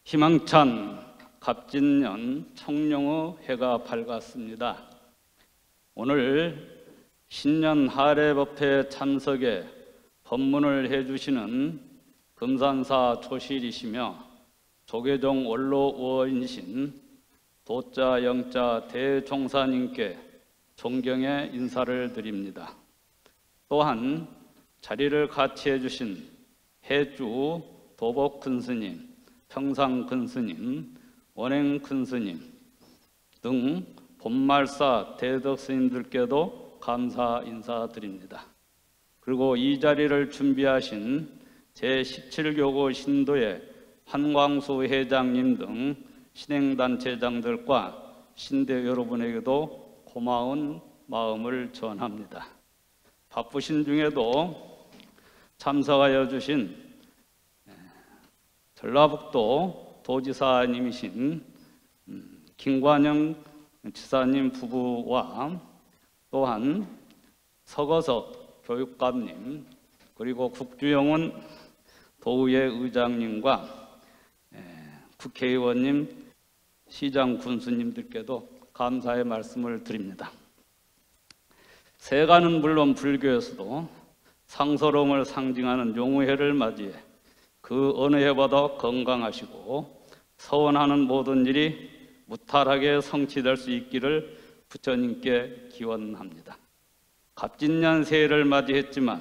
희망찬 갑진년 청룡의 해가 밝았습니다. 오늘 신년 하례법회 참석에 법문을 해주시는 금산사 조실이시며 조계종 원로우어이신 도자 영자 대종사님께 존경의 인사를 드립니다. 또한 자리를 같이 해주신 해주 도복큰스님, 평상큰스님, 원행큰스님 등 본말사 대덕스님들께도 감사 인사드립니다. 그리고 이 자리를 준비하신 제17교구 신도의 한광수 회장님 등 신행단체장들과 신대 여러분에게도 고마운 마음을 전합니다. 바쁘신 중에도 참석하여 주신 전라북도 도지사님이신 김관영 지사님 부부와 또한 서거석 교육감님 그리고 국주영훈 도의회 의장님과 국회의원님, 시장 군수님들께도 감사의 말씀을 드립니다. 세간은 물론 불교에서도 상서로움을 상징하는 용우해를 맞이해 그 어느 해보다 건강하시고 서원하는 모든 일이 무탈하게 성취될 수 있기를 부처님께 기원합니다. 갑진년 새해를 맞이했지만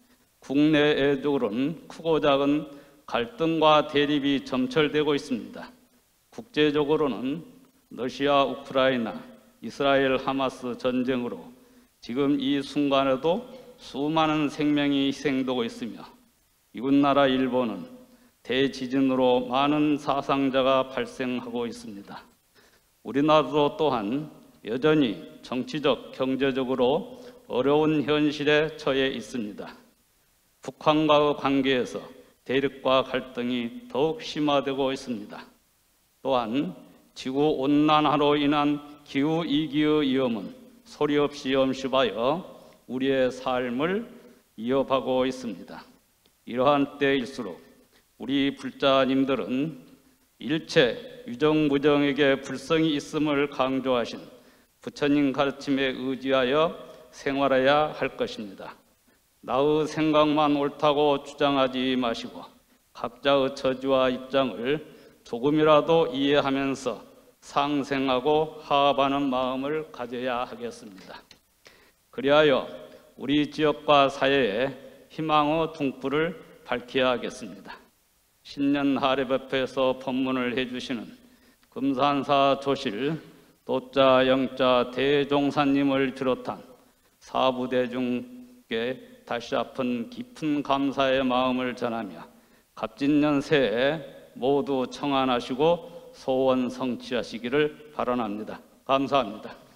국내외적으로는 크고 작은 갈등과 대립이 점철되고 있습니다. 국제적으로는 러시아, 우크라이나, 이스라엘, 하마스 전쟁으로 지금 이 순간에도 수많은 생명이 희생되고 있으며 이웃나라 일본은 대지진으로 많은 사상자가 발생하고 있습니다. 우리나라도 또한 여전히 정치적, 경제적으로 어려운 현실에 처해 있습니다. 북한과의 관계에서 대립과 갈등이 더욱 심화되고 있습니다. 또한 지구온난화로 인한 기후위기의 위험은 소리 없이 엄습하여 우리의 삶을 위협하고 있습니다. 이러한 때일수록 우리 불자님들은 일체 유정무정에게 불성이 있음을 강조하신 부처님 가르침에 의지하여 생활해야 할 것입니다. 나의 생각만 옳다고 주장하지 마시고 각자의 처지와 입장을 조금이라도 이해하면서 상생하고 화합하는 마음을 가져야 하겠습니다. 그리하여 우리 지역과 사회에 희망의 등불을 밝혀야 하겠습니다. 신년 하례법회에서 법문을 해주시는 금산사 조실, 도자 영자 대종사님을 비롯한 사부대중께 다시 한번 깊은 감사의 마음을 전하며 갑진년 새해 모두 청안하시고 소원 성취하시기를 바라옵니다. 감사합니다.